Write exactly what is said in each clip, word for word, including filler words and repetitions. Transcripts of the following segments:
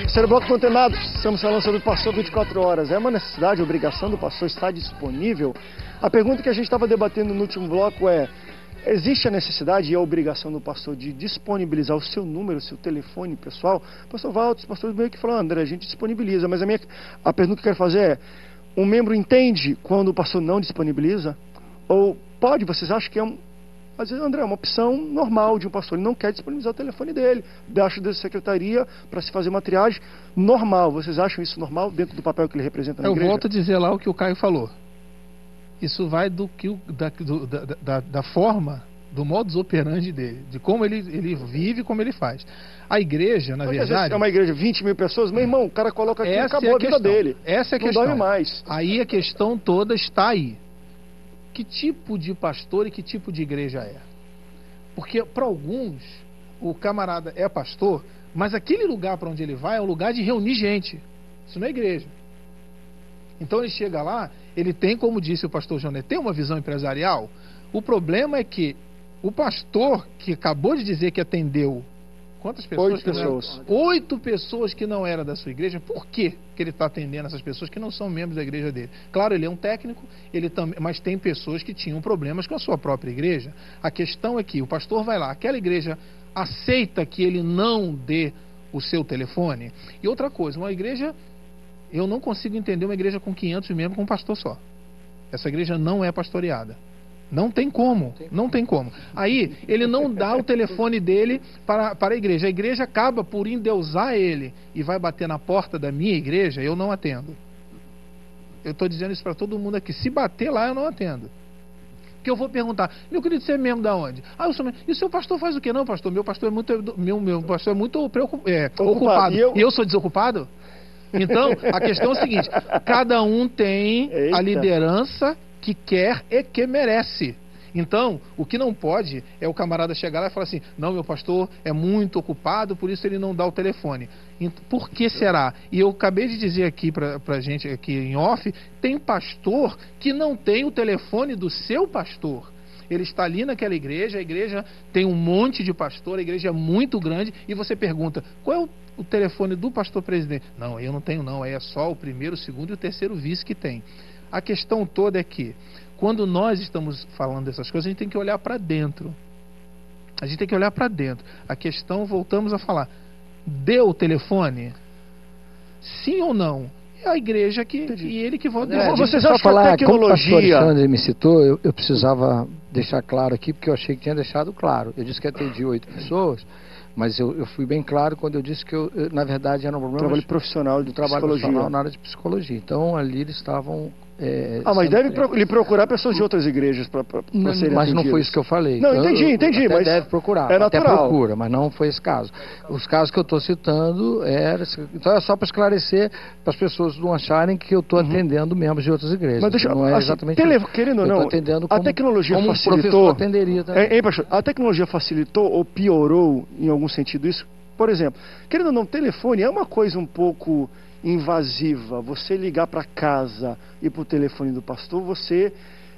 Terceiro bloco do Antenado, estamos falando sobre o pastor vinte e quatro horas. É uma necessidade, obrigação do pastor estar disponível? A pergunta que a gente estava debatendo no último bloco é: existe a necessidade e a obrigação do pastor de disponibilizar o seu número, o seu telefone pessoal? O pastor Walter, os pastores meio que falam: André, a gente disponibiliza, mas a, minha, a pergunta que eu quero fazer é: um membro entende quando o pastor não disponibiliza? Ou pode, vocês acham que é um... Às vezes, André, é uma opção normal de um pastor, ele não quer disponibilizar o telefone dele, debaixo da secretaria, para se fazer uma triagem normal. Vocês acham isso normal dentro do papel que ele representa na eu igreja? Eu volto a dizer lá o que o Caio falou. Isso vai do que o, da, do, da, da, da forma, do modus operandi dele, de como ele, ele vive, como ele faz. A igreja, na Porque verdade... é uma igreja de vinte mil pessoas, meu irmão, o cara coloca aqui e acabou é a, a vida questão. dele. Essa é a não questão. dorme mais. Aí a questão toda está aí. Que tipo de pastor e que tipo de igreja é? Porque para alguns, o camarada é pastor, mas aquele lugar para onde ele vai é um lugar de reunir gente. Isso não é igreja. Então ele chega lá, ele tem, como disse o pastor Joné, tem uma visão empresarial. O problema é que o pastor que acabou de dizer que atendeu quantas pessoas? Oito pessoas. Eram, oito pessoas que não eram da sua igreja. Por que que ele está atendendo essas pessoas que não são membros da igreja dele? Claro, ele é um técnico, ele tam, mas tem pessoas que tinham problemas com a sua própria igreja. A questão é que o pastor vai lá, aquela igreja aceita que ele não dê o seu telefone. E outra coisa, uma igreja, eu não consigo entender uma igreja com quinhentos membros com um pastor só. Essa igreja não é pastoreada. Não tem como, não tem como. Aí, ele não dá o telefone dele para, para a igreja. A igreja acaba por endeusar ele e vai bater na porta da minha igreja, eu não atendo. Eu estou dizendo isso para todo mundo aqui. Se bater lá, eu não atendo. Porque eu vou perguntar: meu querido, você é membro da onde? Ah, eu sou membro. E o seu pastor faz o quê? Não, pastor, meu pastor é muito, meu, meu pastor é muito preocup... é, ocupado. ocupado. E eu... e eu sou desocupado? Então, a questão é o seguinte: cada um tem Eita. a liderança que quer e que merece. Então, o que não pode é o camarada chegar lá e falar assim: não, meu pastor é muito ocupado, por isso ele não dá o telefone. Por que será? E eu acabei de dizer aqui pra, pra gente, aqui em off, tem pastor que não tem o telefone do seu pastor. Ele está ali naquela igreja, a igreja tem um monte de pastor, a igreja é muito grande, e você pergunta: qual é o, o telefone do pastor presidente? Não, eu não tenho não, aí é só o primeiro, o segundo e o terceiro vice que tem. A questão toda é que, quando nós estamos falando dessas coisas, a gente tem que olhar para dentro. A gente tem que olhar para dentro. A questão, voltamos a falar: deu o telefone? Sim ou não? É a igreja que, e ele que volta. É, vocês só acham falar, que a tecnologia... Como o pastor Alexandre me citou, eu, eu precisava deixar claro aqui, porque eu achei que tinha deixado claro. Eu disse que atendi oito pessoas, mas eu, eu fui bem claro quando eu disse que, eu, eu, na verdade, era um problema... Trabalho profissional de trabalho psicologia. profissional na área de psicologia. Então, ali eles estavam... É, ah, mas deve pro, lhe procurar pessoas de outras igrejas para serem Mas não foi isso que eu falei. Não, entendi, eu, entendi. Até mas deve procurar, é até natural. procura, mas não foi esse caso. Os casos que eu estou citando, era, então é só para esclarecer, para as pessoas não acharem que eu estou uhum. atendendo membros de outras igrejas. Mas deixa, não é assim, exatamente tele, isso. Querendo ou não, atendendo a como, tecnologia como facilitou... Um atenderia também. É, hein, pastor? A tecnologia facilitou ou piorou, em algum sentido, isso? Por exemplo, querendo ou não, telefone é uma coisa um pouco... invasiva. Você ligar para casa e para o telefone do pastor, você,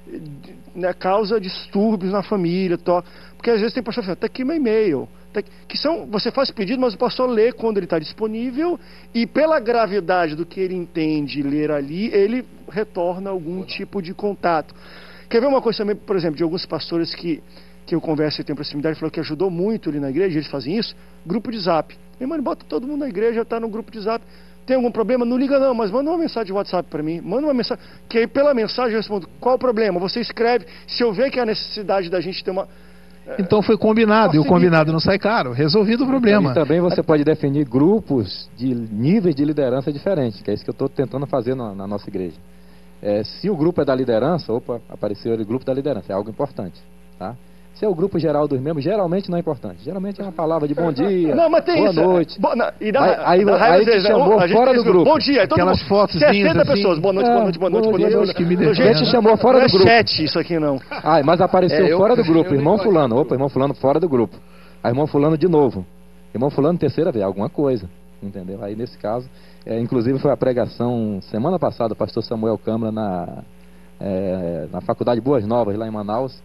né, causa distúrbios na família, to... porque às vezes tem pastor que fala: tá aqui meu e-mail, tá aqui... que são, você faz pedido, mas o pastor lê quando ele está disponível, e pela gravidade do que ele entende ler ali, ele retorna algum tipo de contato. Quer ver uma coisa também, por exemplo, de alguns pastores que, que eu converso e tenho proximidade, falou que ajudou muito ali na igreja, eles fazem isso: grupo de zap. Meu irmão, bota todo mundo na igreja, está no grupo de zap. Tem algum problema? Não liga não, mas manda uma mensagem de WhatsApp para mim. Manda uma mensagem, que aí pela mensagem eu respondo: qual o problema? Você escreve, se eu ver que há necessidade da gente ter uma... Então foi combinado, e o combinado não sai caro. Resolvido o problema. E também você pode definir grupos de níveis de liderança diferentes, que é isso que eu estou tentando fazer na, na nossa igreja. É, se o grupo é da liderança, opa, apareceu o grupo da liderança, é algo importante, tá? Se é o grupo geral dos membros, geralmente não é importante. Geralmente é uma palavra de bom dia, não, mas tem boa isso, noite. É, bo, na, e dá, aí dá, aí, aí te chamou né? fora do grupo. Bom dia, aquelas fotos sessenta pessoas, boa noite, boa noite, boa noite, boa noite. Boa noite. Que me a gente chamou fora do grupo. Não é chat isso aqui não. Ah, mas apareceu é, eu, fora do grupo, irmão fulano. Opa, irmão fulano fora do grupo. Aí irmão fulano de novo. Irmão fulano terceira vez, alguma coisa. Entendeu? Aí nesse caso, é, inclusive foi a pregação semana passada, o pastor Samuel Câmara na, é, na Faculdade Boas Novas, lá em Manaus.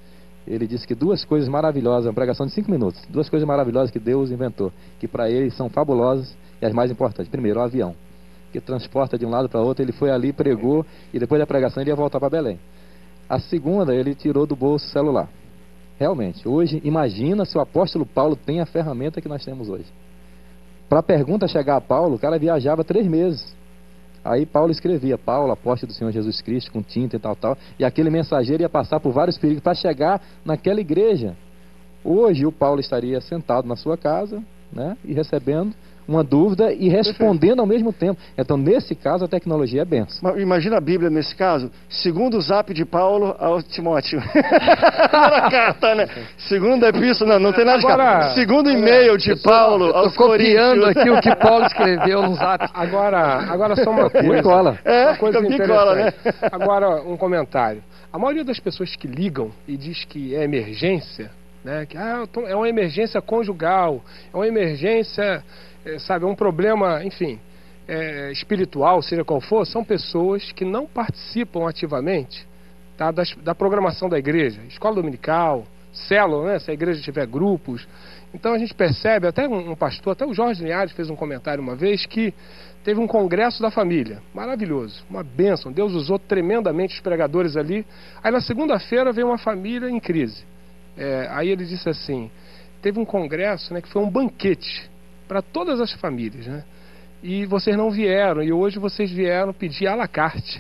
ele disse que duas coisas maravilhosas, uma pregação de cinco minutos, duas coisas maravilhosas que Deus inventou, que para ele são fabulosas e as mais importantes. Primeiro, o avião, que transporta de um lado para outro. Ele foi ali, pregou, e depois da pregação ele ia voltar para Belém. A segunda, ele tirou do bolso o celular. Realmente, hoje, imagina se o apóstolo Paulo tem a ferramenta que nós temos hoje. Para a pergunta chegar a Paulo, o cara viajava três meses. Aí Paulo escrevia, Paulo, apóstolo do Senhor Jesus Cristo, com tinta e tal, tal. E aquele mensageiro ia passar por vários perigos para chegar naquela igreja. Hoje o Paulo estaria sentado na sua casa, né, e recebendo uma dúvida e respondendo Perfeito. Ao mesmo tempo. Então, nesse caso, a tecnologia é benção. Imagina a Bíblia nesse caso. Segundo o zap de Paulo ao Timóteo. Primeira carta, né? Segunda epístola, não, não tem nada de carta. Segundo e-mail de Paulo eu aos tô copiando Coríntios. aqui o que Paulo escreveu no zap. Agora, agora só uma coisa. Cola. É, uma coisa cola, né? Agora, um comentário. A maioria das pessoas que ligam e diz que é emergência, né? Que ah, tô, é uma emergência conjugal, é uma emergência... É, sabe, é um problema, enfim, é, espiritual, seja qual for, são pessoas que não participam ativamente, tá, das, da programação da igreja, escola dominical, célula, né, se a igreja tiver grupos. Então a gente percebe, até um, um pastor, até o Jorge Linhares fez um comentário uma vez, que teve um congresso da família, maravilhoso, uma bênção, Deus usou tremendamente os pregadores ali. Aí na segunda-feira veio uma família em crise. É, aí ele disse assim, teve um congresso, né, que foi um banquete para todas as famílias, né? E vocês não vieram, e hoje vocês vieram pedir à la carte,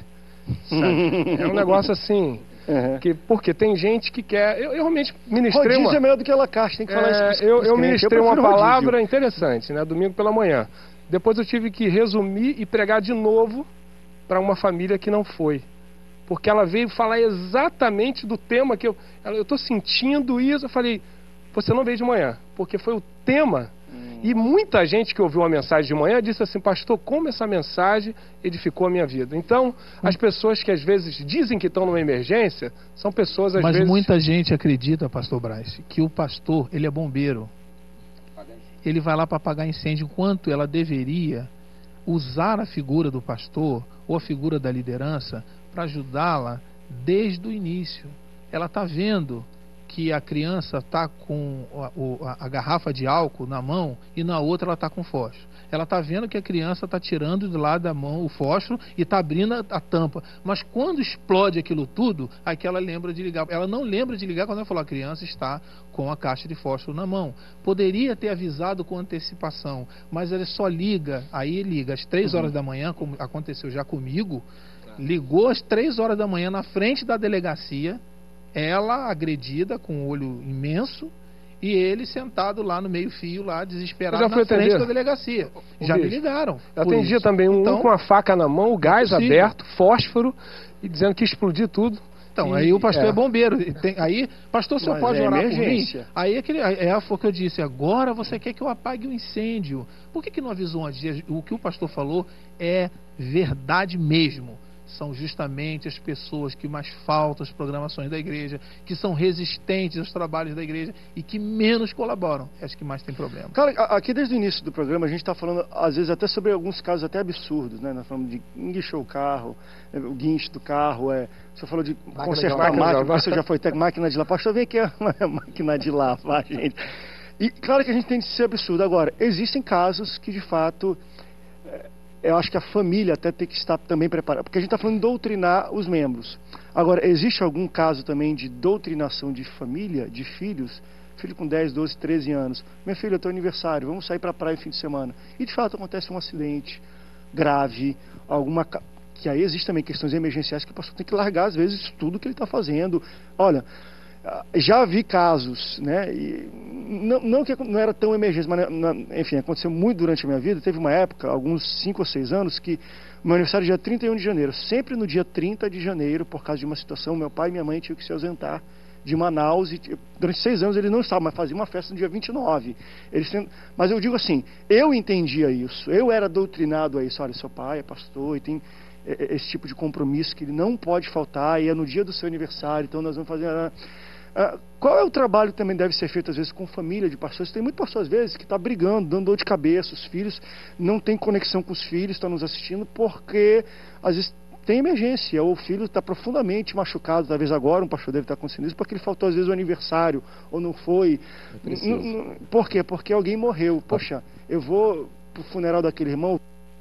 sabe? É um negócio assim, uhum. que, porque tem gente que quer... Eu, eu realmente ministrei rodízio uma... é melhor do que à la carte, tem que falar é, isso. Eu, eu ministrei eu uma palavra rodízio. interessante, né? Domingo pela manhã. Depois eu tive que resumir e pregar de novo para uma família que não foi. Porque ela veio falar exatamente do tema que eu... Eu estou sentindo isso, eu falei, você não veio de manhã, porque foi o tema... E muita gente que ouviu a mensagem de manhã disse assim, pastor, como essa mensagem edificou a minha vida. Então, as pessoas que às vezes dizem que estão numa emergência, são pessoas às Mas vezes... Mas muita gente acredita, pastor Braz, que o pastor, ele é bombeiro. Ele vai lá para apagar incêndio, enquanto ela deveria usar a figura do pastor ou a figura da liderança para ajudá-la desde o início. Ela está vendo que a criança está com a, a, a garrafa de álcool na mão e na outra ela está com fósforo. Ela está vendo que a criança está tirando de lá da mão o fósforo e está abrindo a, a tampa. Mas quando explode aquilo tudo, aí que ela lembra de ligar. Ela não lembra de ligar quando ela falou, a criança está com a caixa de fósforo na mão. Poderia ter avisado com antecipação, mas ela só liga, aí liga às três horas da manhã, como aconteceu já comigo, ligou às três horas da manhã na frente da delegacia, ela agredida com um olho imenso e ele sentado lá no meio fio, lá desesperado já na frente atender. da delegacia. O já bicho. me ligaram. Eu atendia também um, então, um com a faca na mão, o gás é aberto, fósforo, e dizendo que ia explodir tudo. Então, e, aí o pastor é, é bombeiro. Tem, aí, pastor, o senhor Mas pode é orar emergência. por mim? Aí aquele, é foi o que eu disse, agora você quer que eu apague o incêndio. Por que, que não avisou antes? O que o pastor falou é verdade mesmo. São justamente as pessoas que mais faltam às programações da igreja, que são resistentes aos trabalhos da igreja e que menos colaboram. É as que mais tem problema. Cara, aqui desde o início do programa a gente está falando, às vezes, até sobre alguns casos até absurdos, né? Nós falamos de enguichou o carro, o guincho do carro, é... você falou de máquina consertar de a máquina, você já foi até máquina de lavar. Pastor, vem aqui a máquina de lavar, gente. E claro que a gente tem de ser absurdo. Agora, existem casos que, de fato... eu acho que a família até tem que estar também preparada, porque a gente está falando de doutrinar os membros. Agora, existe algum caso também de doutrinação de família, de filhos, filho com dez, doze, treze anos, meu filho, é teu aniversário, vamos sair para a praia no fim de semana. E de fato acontece um acidente grave, alguma... que aí existe também questões emergenciais que o pastor tem que largar às vezes tudo que ele está fazendo. Olha, já vi casos, né, e não, não que não era tão emergência, mas enfim, aconteceu muito durante a minha vida. Teve uma época, alguns cinco ou seis anos, que o meu aniversário era dia trinta e um de janeiro, sempre no dia trinta de janeiro, por causa de uma situação, meu pai e minha mãe tinham que se ausentar de Manaus, e durante seis anos eles não estavam, mas faziam uma festa no dia vinte e nove. Eles, mas eu digo assim, eu entendia isso, eu era doutrinado a isso. Olha, seu pai é pastor e tem esse tipo de compromisso que ele não pode faltar, e é no dia do seu aniversário, então nós vamos fazer... Uh, qual é o trabalho que também deve ser feito às vezes com família de pastores? Tem muito pastor às vezes que está brigando, dando dor de cabeça, os filhos não têm conexão com os filhos, estão nos assistindo porque às vezes tem emergência, ou o filho está profundamente machucado, talvez agora um pastor deve estar acontecendo isso, porque ele faltou às vezes o aniversário, ou não foi. É Por quê? Porque alguém morreu. Poxa, eu vou pro funeral daquele irmão,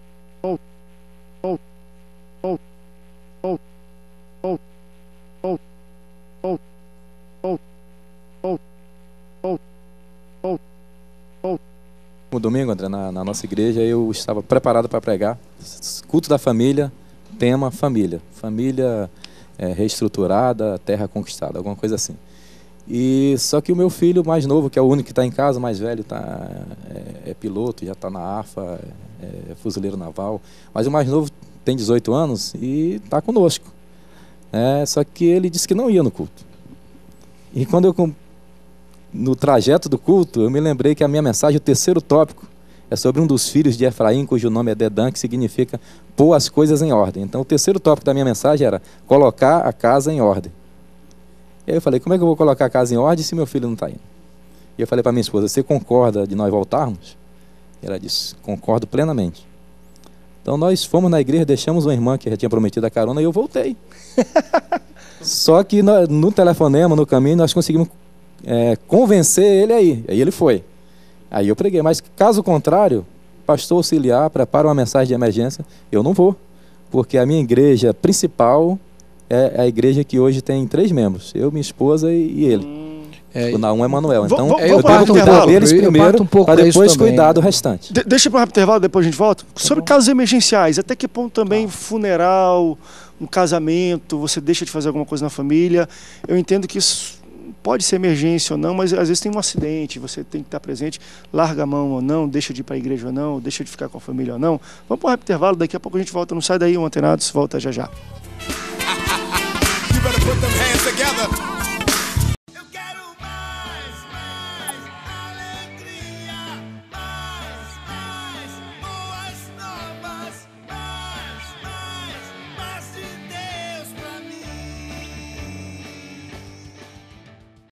No domingo, André, na, na nossa igreja, eu estava preparado para pregar. Culto da família, tema família. Família é, reestruturada, terra conquistada, alguma coisa assim. E só que o meu filho mais novo, que é o único que está em casa, mais velho, tá, é, é piloto, já está na AFA, é, é fuzileiro naval. Mas o mais novo tem dezoito anos e está conosco. É, só que ele disse que não ia no culto. E quando eu, no trajeto do culto, eu me lembrei que a minha mensagem, o terceiro tópico, é sobre um dos filhos de Efraim, cujo nome é Dedã, que significa pôr as coisas em ordem. Então o terceiro tópico da minha mensagem era colocar a casa em ordem. E aí eu falei, como é que eu vou colocar a casa em ordem se meu filho não está indo? E eu falei para minha esposa, você concorda de nós voltarmos? E ela disse, concordo plenamente. Então nós fomos na igreja, deixamos uma irmã que já tinha prometido a carona e eu voltei. Só que no, no telefonema, no caminho, nós conseguimos é, convencer ele aí. Aí ele foi. Aí eu preguei. Mas caso contrário, pastor auxiliar, prepara uma mensagem de emergência, eu não vou. Porque a minha igreja principal é a igreja que hoje tem três membros. Eu, minha esposa e, e ele. Hum, é, o Naum Emanuel. Então vou, vou, eu devo cuidar deles primeiro, um para depois cuidar do restante. De, deixa para um intervalo, depois a gente volta. Tá Sobre bom. Casos emergenciais, até que ponto também tá. funeral, um casamento, você deixa de fazer alguma coisa na família. Eu entendo que isso pode ser emergência ou não, mas às vezes tem um acidente, você tem que estar presente, larga a mão ou não, deixa de ir para a igreja ou não, deixa de ficar com a família ou não. Vamos para um rápido intervalo, daqui a pouco a gente volta. Não sai daí, o Antenados volta já já. You better put them hands together.